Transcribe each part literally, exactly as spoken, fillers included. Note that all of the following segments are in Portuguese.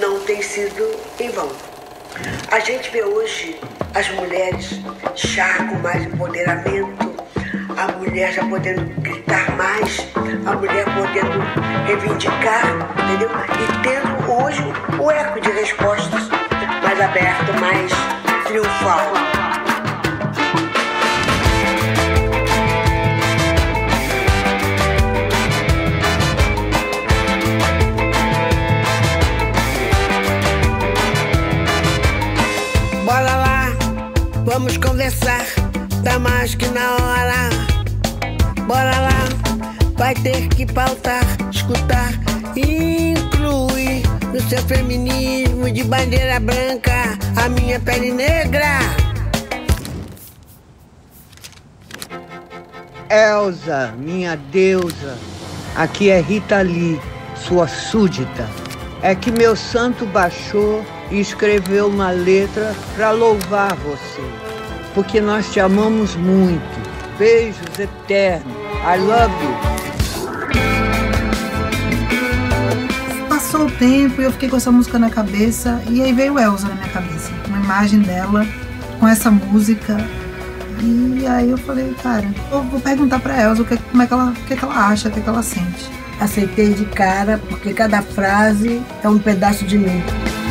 não tem sido em vão. A gente vê hoje as mulheres já com mais empoderamento, a mulher já podendo gritar mais, a mulher podendo reivindicar, entendeu? E tendo hoje o eco de respostas mais aberto, mais triunfal. Bora lá, vamos conversar, tá mais que na hora. Bora lá, vai ter que pautar, escutar e incluir no seu feminismo de bandeira branca a minha pele negra. Elza, minha deusa, aqui é Rita Lee, sua súdita. É que meu santo baixou e escreveu uma letra para louvar você, porque nós te amamos muito. Beijos eternos. I love you. Passou o tempo e eu fiquei com essa música na cabeça e aí veio Elza na minha cabeça, uma imagem dela com essa música. E aí eu falei, cara, eu vou perguntar pra Elza o que, como é que ela, o que, é que ela acha, o que, é que ela sente. Aceitei de cara, porque cada frase é um pedaço de mim.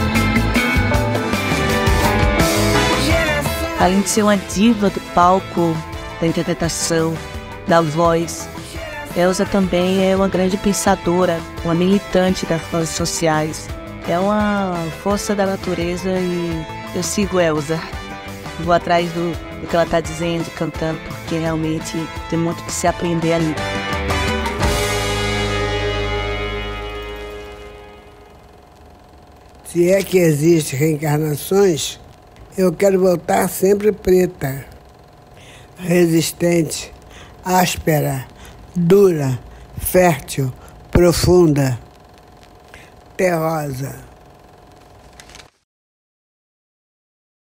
Além de ser uma diva do palco, da interpretação, da voz, Elza também é uma grande pensadora, uma militante das causas sociais. É uma força da natureza e eu sigo Elza. Vou atrás do, do que ela está dizendo, cantando, porque realmente tem muito que se aprender ali. Se é que existem reencarnações, eu quero voltar sempre preta, resistente, áspera, dura, fértil, profunda, terrosa.